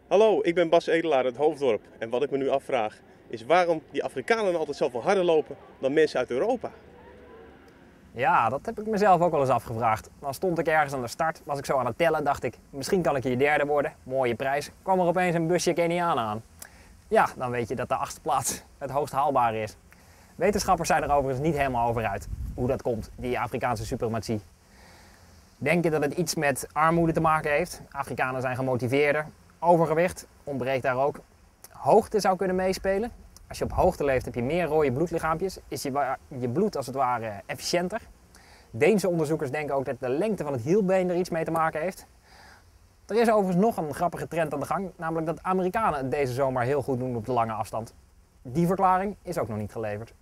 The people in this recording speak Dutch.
Hallo, ik ben Bas Edelaar uit Hoofddorp en wat ik me nu afvraag is waarom die Afrikanen altijd zoveel harder lopen dan mensen uit Europa. Ja, dat heb ik mezelf ook wel eens afgevraagd. Dan stond ik ergens aan de start, was ik zo aan het tellen, dacht ik, misschien kan ik hier derde worden. Mooie prijs. Kwam er opeens een busje Kenianen aan. Ja, dan weet je dat de achtste plaats het hoogst haalbare is. Wetenschappers zijn er overigens niet helemaal over uit hoe dat komt, die Afrikaanse suprematie. Denken dat het iets met armoede te maken heeft. Afrikanen zijn gemotiveerder. Overgewicht ontbreekt daar ook. Hoogte zou kunnen meespelen. Als je op hoogte leeft heb je meer rode bloedlichaampjes, is je bloed als het ware efficiënter. Deense onderzoekers denken ook dat de lengte van het hielbeen er iets mee te maken heeft. Er is overigens nog een grappige trend aan de gang, namelijk dat Amerikanen het deze zomer heel goed doen op de lange afstand. Die verklaring is ook nog niet geleverd.